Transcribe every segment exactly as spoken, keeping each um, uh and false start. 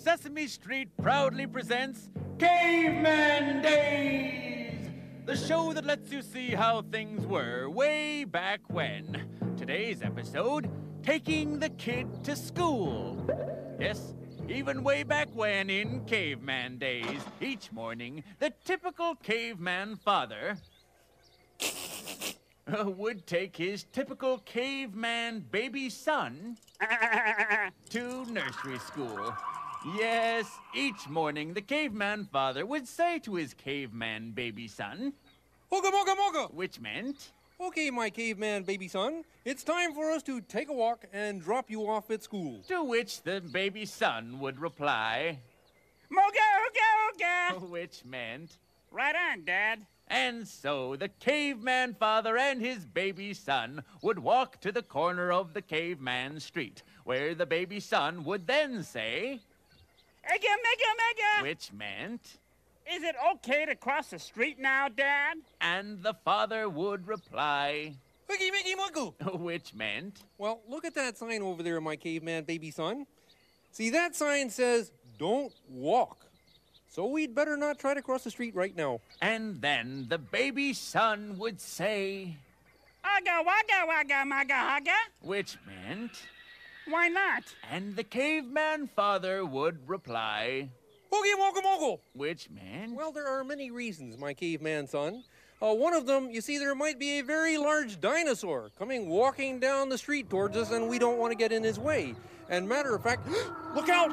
Sesame Street proudly presents Caveman Days, the show that lets you see how things were way back when. Today's episode, Taking the Kid to School. Yes, even way back when in caveman days, each morning, the typical caveman father would take his typical caveman baby son to nursery school. Yes, each morning the caveman father would say to his caveman baby son, Oogah, moogah, moogah! Which meant, Okay, my caveman baby son, it's time for us to take a walk and drop you off at school. To which the baby son would reply, Moogah, Oogah, Oogah! Which meant, Right on, Dad. And so the caveman father and his baby son would walk to the corner of the caveman street, where the baby son would then say, Oogah, mega, mega! Which meant, Is it okay to cross the street now, Dad? and the father would reply, Wiggy, wiggy, moogoo! which meant, Well, look at that sign over there, my caveman baby son. See, that sign says, don't walk. So we'd better not try to cross the street right now. and then the baby son would say, Oogah, wagga, wagga, maga, haga? which meant, Why not? and the caveman father would reply, Oogie, moogah, moogah! which meant, Well, there are many reasons, my caveman son. Uh, one of them, you see, there might be a very large dinosaur coming walking down the street towards us, and we don't want to get in his way. And matter of fact, look out!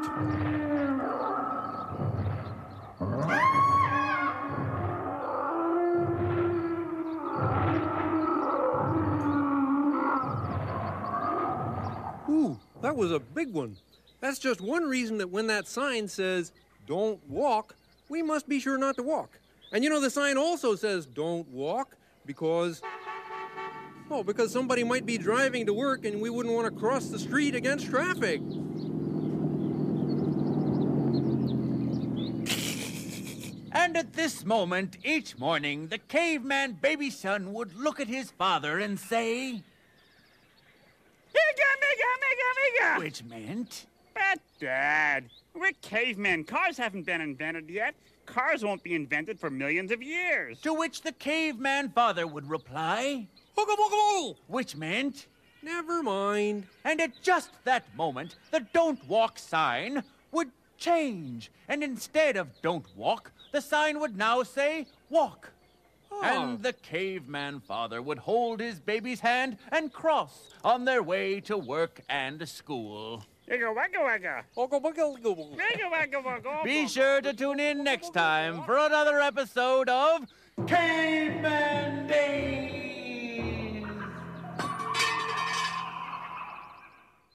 Ooh, that was a big one. That's just one reason that when that sign says, don't walk, we must be sure not to walk. And you know, the sign also says, don't walk, because, oh, because somebody might be driving to work and we wouldn't want to cross the street against traffic. And at this moment, each morning, the caveman baby son would look at his father and say, Oogah, mega, mega, mega! which meant, But, Dad, we're cavemen. Cars haven't been invented yet. Cars won't be invented for millions of years. to which the caveman father would reply, Oogah, moogah, moogah! which meant, Never mind. and at just that moment, the don't walk sign would change. And instead of don't walk, the sign would now say walk. Oh. And the caveman father would hold his baby's hand and cross on their way to work and school. Oogah, wagga, wagga. Oogah, moogah, moogah. Oogah, wagga, wagga. Be sure to tune in next time for another episode of Caveman Day.